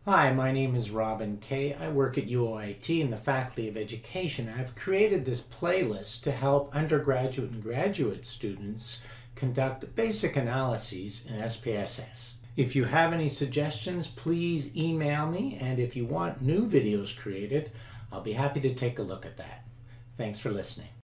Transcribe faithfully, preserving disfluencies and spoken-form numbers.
Hi, my name is Robin Kay. I work at U O I T in the Faculty of Education. I've created this playlist to help undergraduate and graduate students conduct basic analyses in S P S S. If you have any suggestions, please email me, and if you want new videos created, I'll be happy to take a look at that. Thanks for listening.